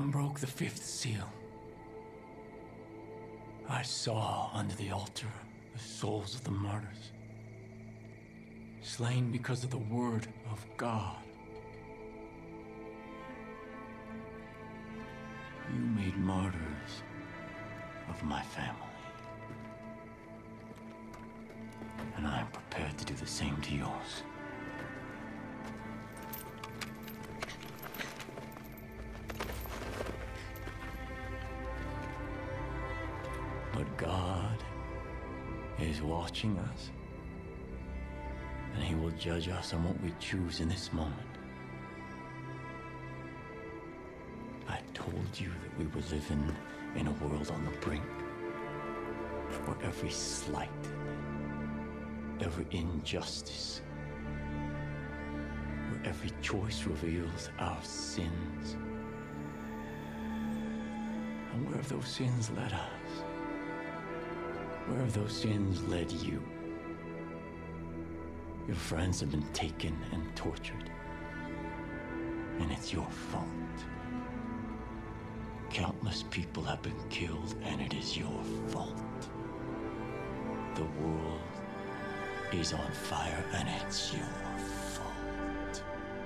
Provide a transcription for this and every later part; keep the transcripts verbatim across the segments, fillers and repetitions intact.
Lamb broke the fifth seal. I saw under the altar the souls of the martyrs, slain because of the word of God. You made martyrs of my family. And I am prepared to do the same to yours. But God is watching us, and He will judge us on what we choose in this moment. I told you that we were living in a world on the brink, where every slight, every injustice, where every choice reveals our sins. And where have those sins led us? Where have those sins led you? Your friends have been taken and tortured, and it's your fault. Countless people have been killed, and it is your fault. The world is on fire, and it's your fault.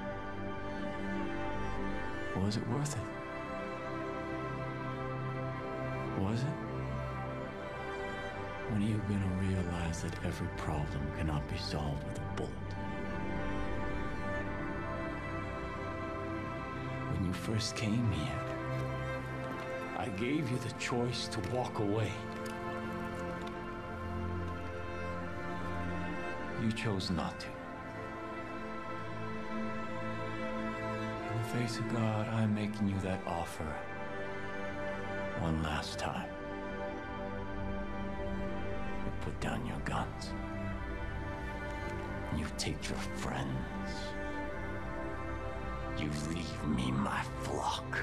Was it worth it? Was it? When are you gonna realize that every problem cannot be solved with a bullet? When you first came here, I gave you the choice to walk away. You chose not to. In the face of God, I'm making you that offer one last time. You put down your guns. You take your friends. You leave me my flock.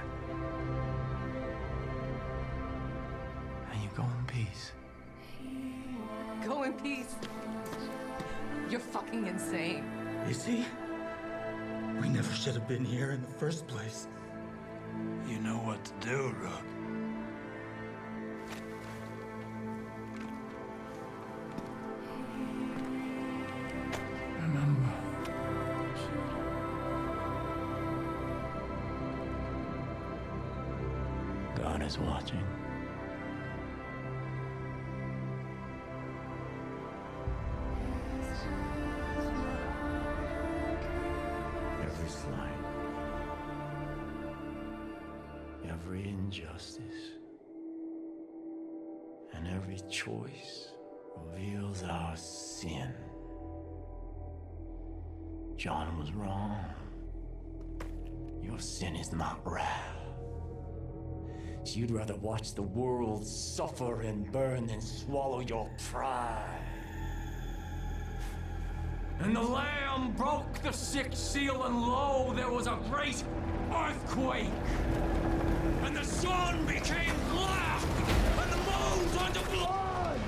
And you go in peace. Go in peace. You're fucking insane. Is he? We never should have been here in the first place. You know what to do, Rook. Remember. God is watching. Every slight, every injustice, and every choice reveals our sin. John was wrong. Your sin is not wrath. So you'd rather watch the world suffer and burn than swallow your pride. And the Lamb broke the sixth seal, and lo, there was a great earthquake. And the sun became black, and the moon turned to blood.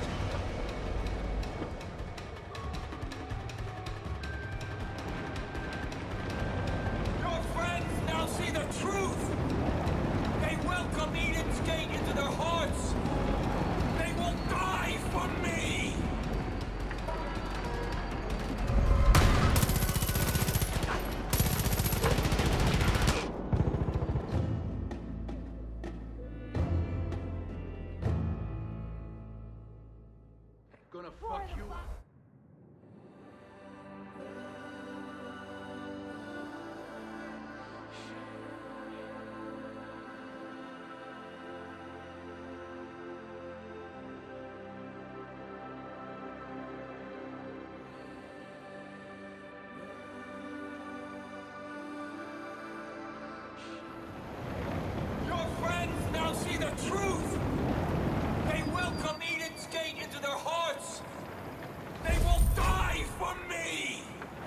Your friends now see the truth. They welcome Eden's gate into their hearts. They will die for me. Gonna fuck you up. Your friends now see the truth. They welcome Eden's gate into their hearts. They will die for me.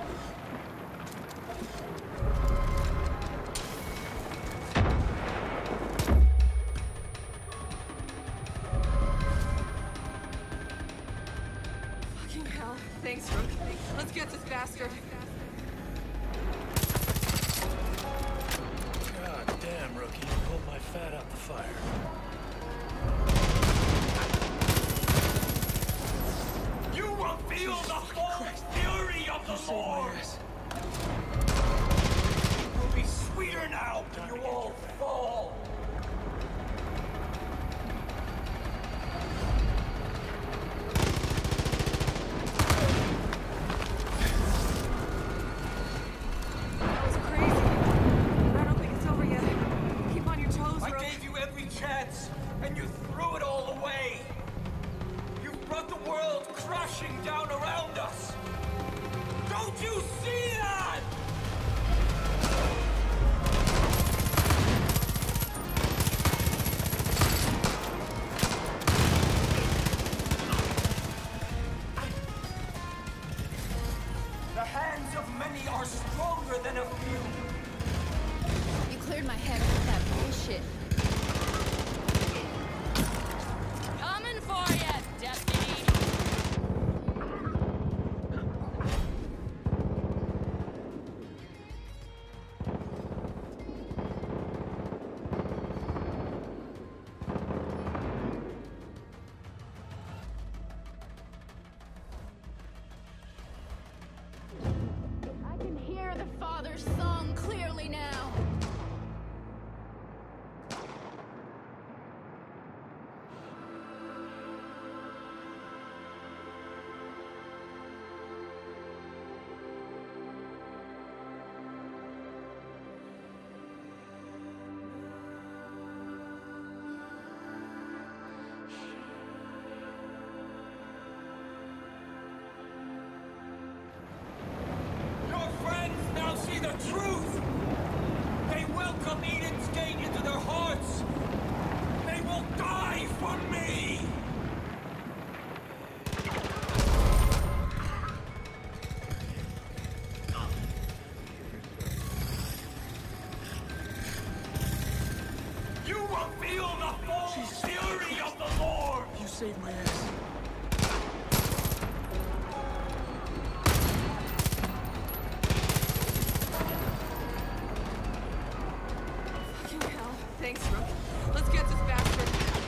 Fucking hell. Thanks, Rook. Let's get this bastard. God damn, Rookie. Hope fat out the fire. You will feel the full fury of the Lord! It will be sweeter now when you all fall! That was crazy. But I don't think it's over yet. Keep on your toes, I Rook. gave you every chance, and you threw it all away! You brought the world crashing down around us! Don't you see that?! The hands of many are stronger than a few! You cleared my head with that bullshit. Coming for you, deputy! I can hear the Father's song clearly now. Your friends now see the truth! They welcome Eden's Gate into their hearts! They will die for me! You will feel the full fury of the Lord! You saved my ass. Fucking hell. Thanks, Rook. Let's get this bastard.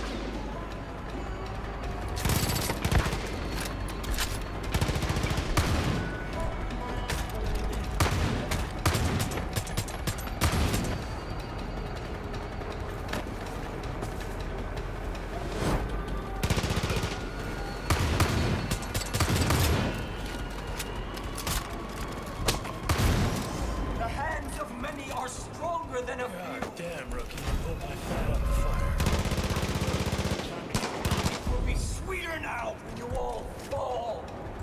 The hands of many are stronger than a few! God damn, rookie. You put my fat out the fire. It will be sweeter now when you all fall!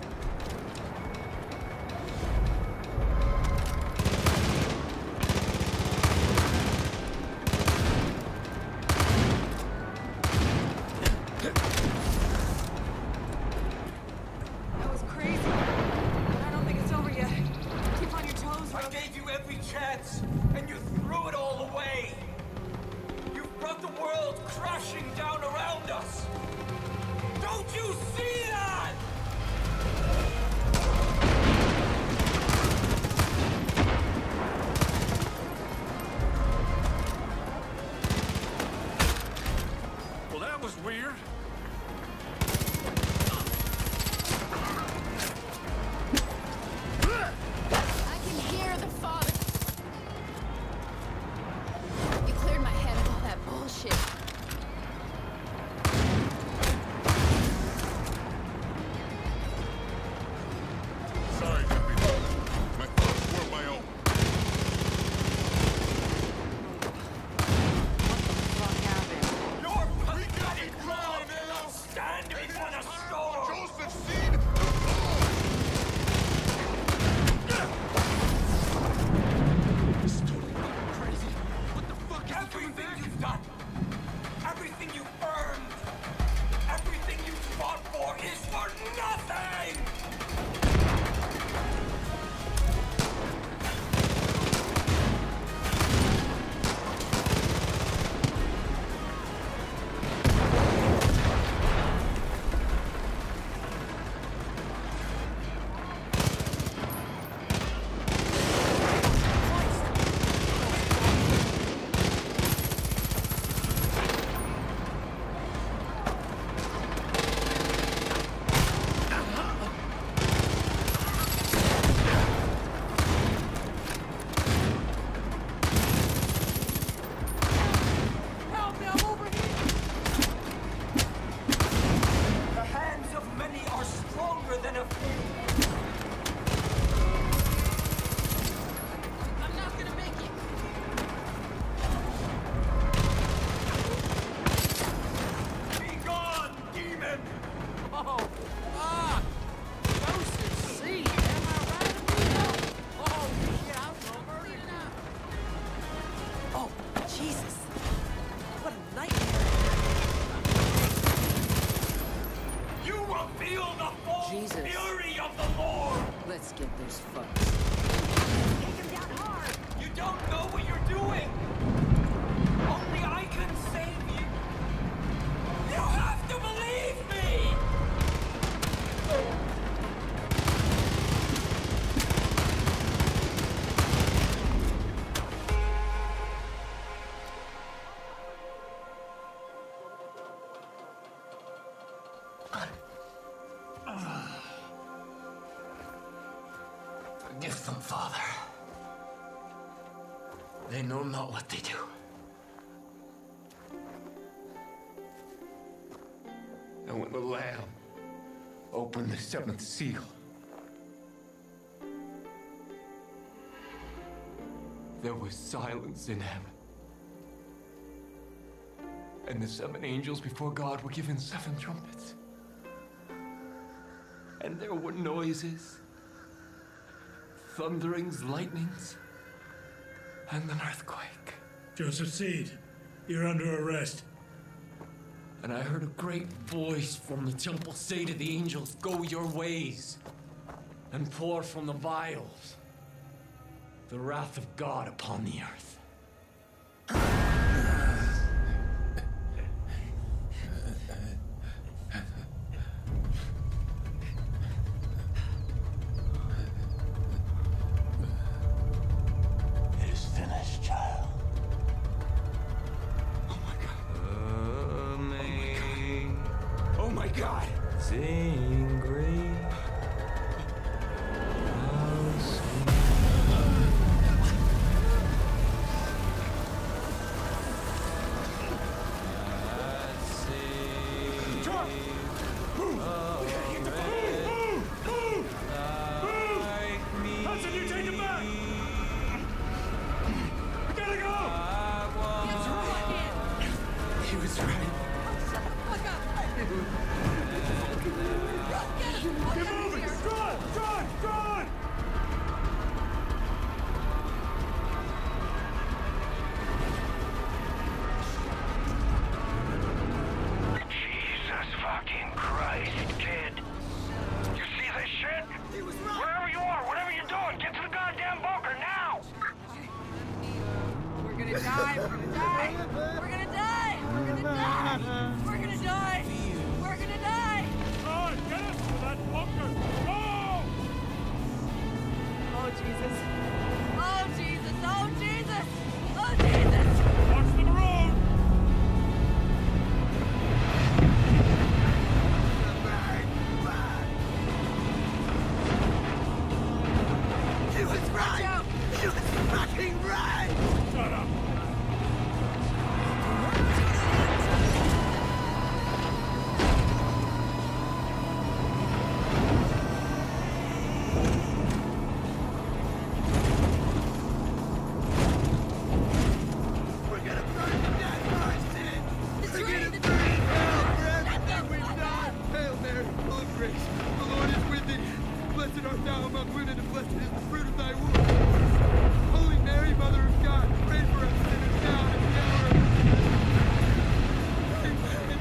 That was crazy. But I don't think it's over yet. Keep on your toes, I Rook. gave you every chance, and you threw it all away! You brought the world crashing down around us! Don't you see that?! Well, that was weird. I can hear the Father. You cleared my head with all that bullshit. Sorry, deputy. My thoughts were my own. What happened? Your pathetic crowd will stand before the storm! Joseph Seed! This is totally crazy. What the fuck is Everything you've done, everything you've earned, everything you fought for is for nothing! Feel the full Jesus. fury of the Lord! Let's get those fucks. Take him down hard! You don't know what you're doing! Only I can save you! You have to believe me! Forgive them, Father. They know not what they do. And when the Lamb opened the seventh seal, there was silence in heaven. And the seven angels before God were given seven trumpets. And there were noises, thunderings, lightnings, and an earthquake. Joseph Seed, you're under arrest. And I heard a great voice from the temple say to the angels, "Go your ways, and pour from the vials the wrath of God upon the earth." It is finished, child. Oh my God. Amazing. Oh my God. Sing great. How sweet. Hudson, you take him back! We gotta go! He was right. Get moving! Drive! Drive! Drive! Jesus fucking Christ, kid. You see this shit? Wherever you are, whatever you're doing, get to the goddamn bunker now! We're gonna die! We're gonna die! We're gonna die! We're gonna die! We're gonna die! We're gonna die! Alright, get us to that bunker! Go! Oh Jesus! Oh Jesus! Oh Jesus! Oh Jesus! Watch the road! He was right! He was fucking right! Shut up! We're gonna burn to death for our sins! We're gonna burn hell for everything we've done! Hail Mary, full of grace, the Lord is with thee. Blessed art thou among women, and blessed is the fruit of thy womb. Holy Mary, Mother of God, pray for us sinners now and at the hour of our death. Amen.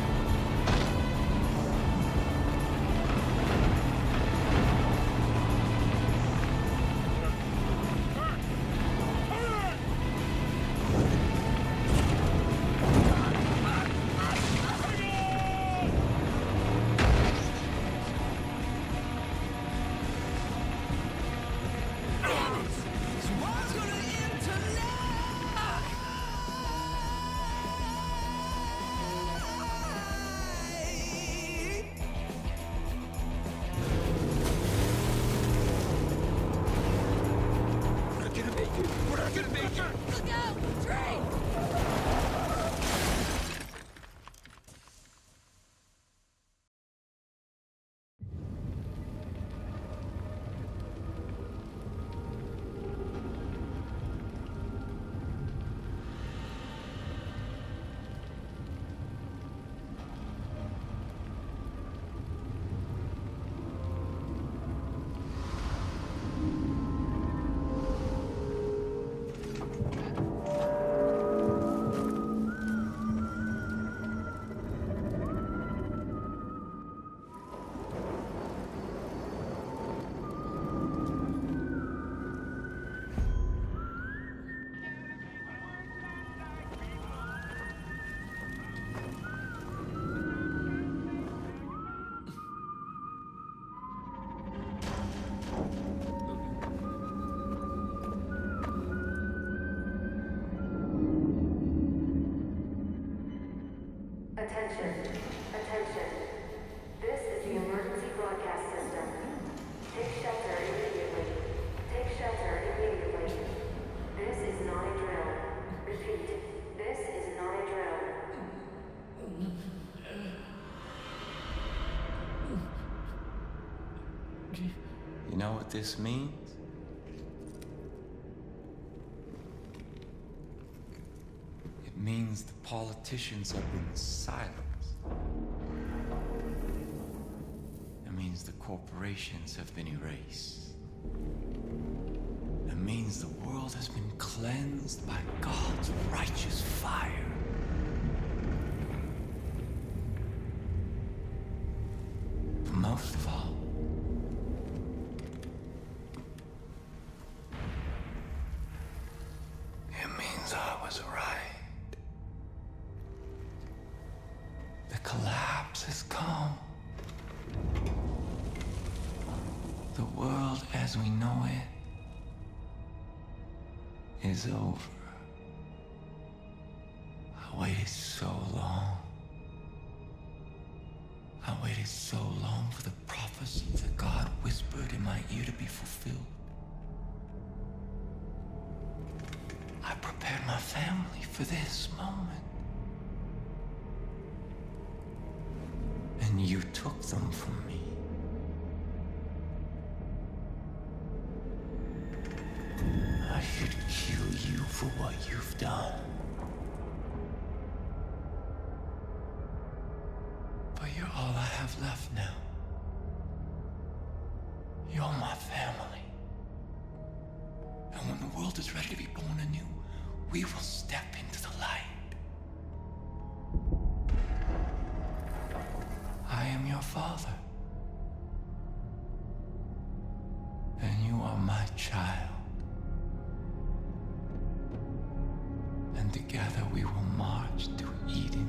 We're not gonna make it! We're not gonna make it! Look out! Train! Attention. Attention. This is the emergency broadcast system. Take shelter immediately. Take shelter immediately. This is not a drill. Repeat. This is not a drill. You know what this means? It means the politicians have been silenced. It means the corporations have been erased. It means the world has been cleansed by God's righteous fire. But most of all, it means I was right. The collapse has come. The world as we know it is over. I waited so long. I waited so long for the prophecy that God whispered in my ear to be fulfilled. I prepared my family for this moment. And you took them from me. I should kill you for what you've done. But you're all I have left now. You're my family. And when the world is ready to be born anew, we will step into the light. I am your father. And you are my child. And together we will march to Eden.